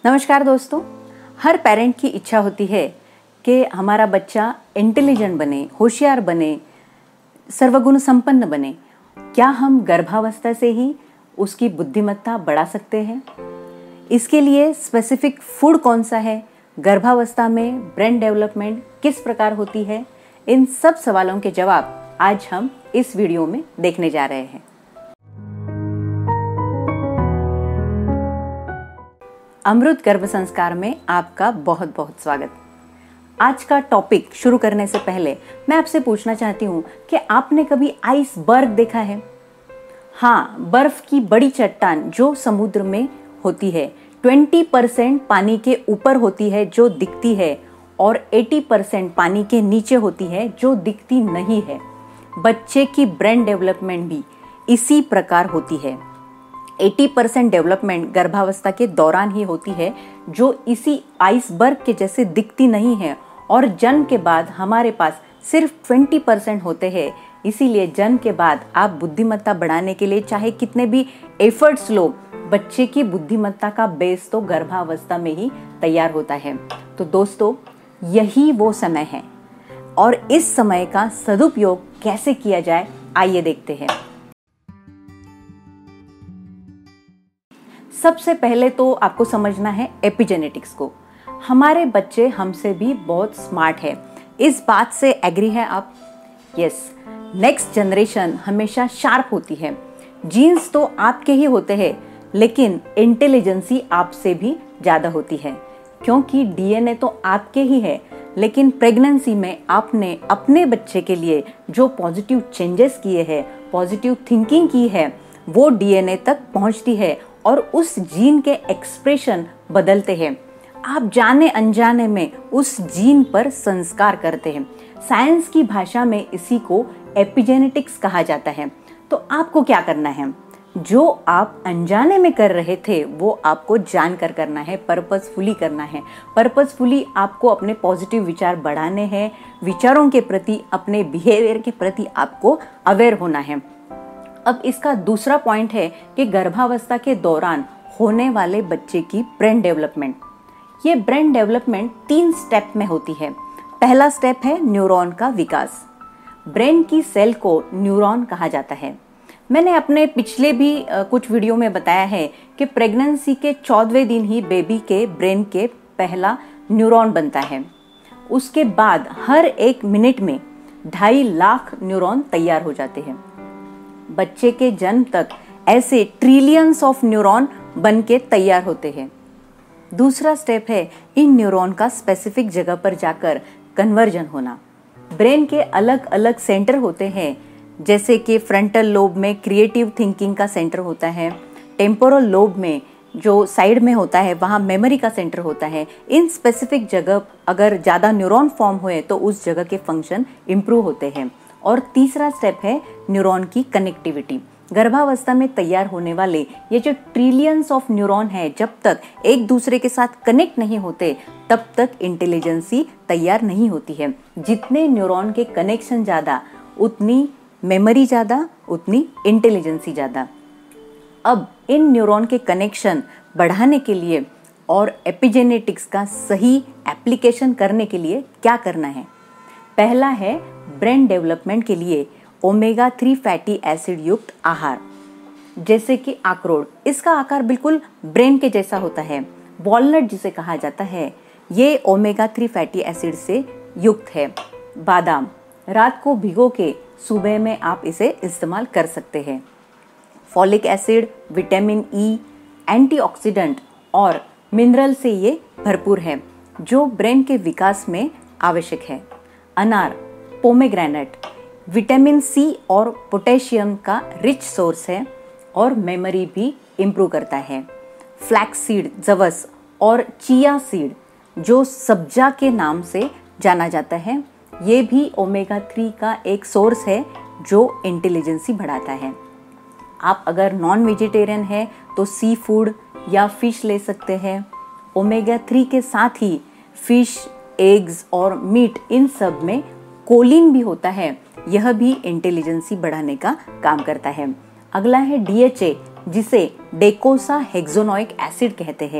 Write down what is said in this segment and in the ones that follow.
नमस्कार दोस्तों, हर पेरेंट की इच्छा होती है कि हमारा बच्चा इंटेलिजेंट बने, होशियार बने, सर्वगुण संपन्न बने। क्या हम गर्भावस्था से ही उसकी बुद्धिमत्ता बढ़ा सकते हैं? इसके लिए स्पेसिफिक फूड कौन सा है? गर्भावस्था में ब्रेन डेवलपमेंट किस प्रकार होती है? इन सब सवालों के जवाब आज हम इस वीडियो में देखने जा रहे हैं। अमृत गर्भ संस्कार में आपका बहुत बहुत स्वागत। आज का टॉपिक शुरू करने से पहले मैं आपसे पूछना चाहती हूँ कि आपने कभी आइसबर्ग देखा है? हाँ, बर्फ की बड़ी चट्टान जो समुद्र में होती है, 20% पानी के ऊपर होती है जो दिखती है और 80% पानी के नीचे होती है जो दिखती नहीं है। बच्चे की ब्रेन डेवलपमेंट भी इसी प्रकार होती है। 80% डेवलपमेंट गर्भावस्था के दौरान ही होती है जो इसी आइसबर्ग के जैसे दिखती नहीं है, और जन्म के बाद हमारे पास सिर्फ 20% होते हैं। इसीलिए जन्म के बाद आप बुद्धिमत्ता बढ़ाने के लिए चाहे कितने भी एफर्ट्स लो, बच्चे की बुद्धिमत्ता का बेस तो गर्भावस्था में ही तैयार होता है। तो दोस्तों, यही वो समय है और इस समय का सदुपयोग कैसे किया जाए, आइए देखते हैं। सबसे पहले तो आपको समझना है एपिजेनेटिक्स को। हमारे बच्चे हमसे भी बहुत स्मार्ट है, इस बात से एग्री है आप? यस, नेक्स्ट जनरेशन हमेशा शार्प होती है। जीन्स तो आपके ही होते हैं, लेकिन इंटेलिजेंसी आपसे भी ज़्यादा होती है, क्योंकि डीएनए तो आपके ही है। लेकिन प्रेगनेंसी में आपने अपने बच्चे के लिए जो पॉजिटिव चेंजेस किए हैं, पॉजिटिव थिंकिंग की है, वो डीएनए तक पहुंचती है और उस जीन के एक्सप्रेशन बदलते हैं। आप जाने अनजाने में उस जीन पर संस्कार करते हैं। साइंस की भाषा में इसी को एपिजेनेटिक्स कहा जाता है। तो आपको क्या करना है? जो आप अनजाने में कर रहे थे वो आपको जानकर करना है, पर्पसफुली करना है। पर्पसफुली आपको अपने पॉजिटिव विचार बढ़ाने हैं, विचारों के प्रति, अपने बिहेवियर के प्रति आपको अवेयर होना है। अब इसका दूसरा पॉइंट है कि गर्भावस्था के दौरान होने वाले बच्चे की ब्रेन डेवलपमेंट। ये ब्रेन डेवलपमेंट 3 स्टेप में होती है। पहला स्टेप है न्यूरॉन का विकास। ब्रेन की सेल को न्यूरॉन कहा जाता है। मैंने अपने पिछले भी कुछ वीडियो में बताया है कि प्रेगनेंसी के 14वें दिन ही बेबी के ब्रेन के पहला न्यूरॉन बनता है। उसके बाद हर 1 मिनट में 2.5 लाख न्यूरॉन तैयार हो जाते हैं। बच्चे के जन्म तक ऐसे ट्रिलियंस ऑफ न्यूरॉन बन के तैयार होते हैं। दूसरा स्टेप है इन न्यूरॉन का स्पेसिफिक जगह पर जाकर कन्वर्जन होना। ब्रेन के अलग अलग सेंटर होते हैं, जैसे कि फ्रंटल लोब में क्रिएटिव थिंकिंग का सेंटर होता है, टेम्पोरल लोब में जो साइड में होता है वहाँ मेमोरी का सेंटर होता है। इन स्पेसिफिक जगह अगर ज़्यादा न्यूरॉन फॉर्म हुए तो उस जगह के फंक्शन इम्प्रूव होते हैं। और तीसरा स्टेप है न्यूरॉन की कनेक्टिविटी। गर्भावस्था में तैयार होने वाले ये जो ट्रिलियंस ऑफ न्यूरॉन है, जब तक एक दूसरे के साथ कनेक्ट नहीं होते तब तक इंटेलिजेंसी तैयार नहीं होती है। जितने न्यूरॉन के कनेक्शन ज़्यादा, उतनी मेमोरी ज़्यादा, उतनी इंटेलिजेंसी ज़्यादा। अब इन न्यूरॉन के कनेक्शन बढ़ाने के लिए और एपिजेनेटिक्स का सही एप्लीकेशन करने के लिए क्या करना है? पहला है ब्रेन डेवलपमेंट के लिए ओमेगा 3 फैटी एसिड युक्त आहार, जैसे कि अखरोट। इसका आकार बिल्कुल ब्रेन के जैसा होता है। वॉलनट जिसे कहा जाता है, ये ओमेगा 3 फैटी एसिड से युक्त है। बादाम रात को भिगो के सुबह में आप इसे इस्तेमाल कर सकते हैं। Folic acid, vitamin E, antioxidant और मिनरल से ये भरपूर है, जो ब्रेन के विकास में आवश्यक है। अनार, पोमेग्रेनेट विटामिन सी और पोटेशियम का रिच सोर्स है और मेमोरी भी इम्प्रूव करता है। फ्लैक्स सीड, जवस और चिया सीड, जो सब्जा के नाम से जाना जाता है, ये भी ओमेगा 3 का एक सोर्स है जो इंटेलिजेंसी बढ़ाता है। आप अगर नॉन वेजिटेरियन है तो सी फूड या फिश ले सकते हैं। ओमेगा 3 के साथ ही फिश, एग्स और मीट, इन सब में कोलिन भी होता है। यह भी इंटेलिजेंसी बढ़ाने का काम करता है। अगला है DHA, जिसे डेकोसा हेक्सोनोइक एसिड कहते हैं।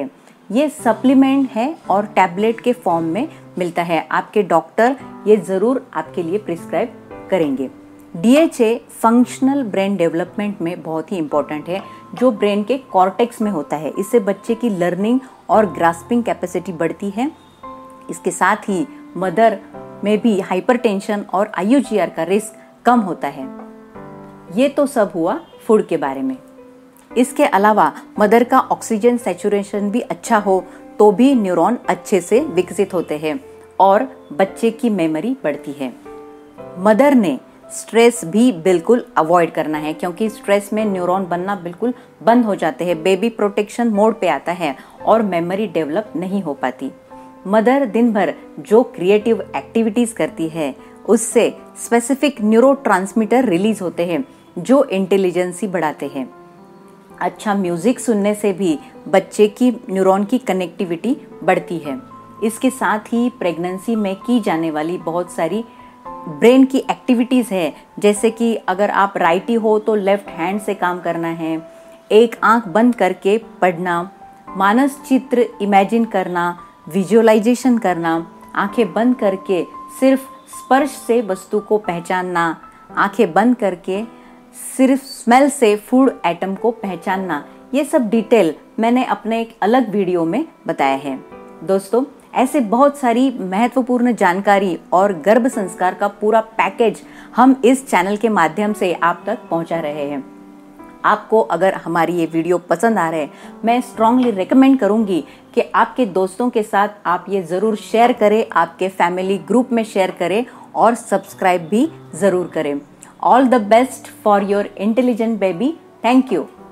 ये सप्लीमेंट है और टैबलेट के फॉर्म में मिलता है। आपके डॉक्टर ये ज़रूर आपके लिए प्रिस्क्राइब करेंगे। DHA फंक्शनल ब्रेन डेवलपमेंट में बहुत ही इम्पोर्टेंट है, जो ब्रेन के कॉर्टेक्स में होता है। इससे बच्चे की लर्निंग और ग्रास्पिंग कैपेसिटी बढ़ती है। इसके साथ ही मदर में भी हाइपरटेंशन और IUGR का रिस्क कम होता है। ये तो सब हुआ फूड के बारे में। इसके अलावा मदर का ऑक्सीजन सैचुरेशन भी अच्छा हो तो भी न्यूरॉन अच्छे से विकसित होते हैं और बच्चे की मेमोरी बढ़ती है। मदर ने स्ट्रेस भी बिल्कुल अवॉइड करना है, क्योंकि स्ट्रेस में न्यूरॉन बनना बिल्कुल बंद हो जाते हैं। बेबी प्रोटेक्शन मोड पे आता है और मेमोरी डेवलप नहीं हो पाती। मदर दिन भर जो क्रिएटिव एक्टिविटीज करती है उससे स्पेसिफिक न्यूरोट्रांसमीटर रिलीज होते हैं जो इंटेलिजेंसी बढ़ाते हैं। अच्छा म्यूजिक सुनने से भी बच्चे की न्यूरॉन की कनेक्टिविटी बढ़ती है। इसके साथ ही प्रेगनेंसी में की जाने वाली बहुत सारी ब्रेन की एक्टिविटीज़ है, जैसे कि अगर आप राइटी हो तो लेफ्ट हैंड से काम करना है, एक आंख बंद करके पढ़ना, मानस चित्र इमेजिन करना, विजुअलाइजेशन करना, आंखें बंद करके सिर्फ स्पर्श से वस्तु को पहचानना, आंखें बंद करके सिर्फ स्मेल से फूड एटम को पहचानना। ये सब डिटेल मैंने अपने एक अलग वीडियो में बताया है। दोस्तों, ऐसे बहुत सारी महत्वपूर्ण जानकारी और गर्भ संस्कार का पूरा पैकेज हम इस चैनल के माध्यम से आप तक पहुंचा रहे हैं। आपको अगर हमारी ये वीडियो पसंद आ रहा है, मैं स्ट्रांगली रिकमेंड करूंगी कि आपके दोस्तों के साथ आप ये ज़रूर शेयर करें, आपके फैमिली ग्रुप में शेयर करें और सब्सक्राइब भी ज़रूर करें। All the best for your intelligent baby. Thank you.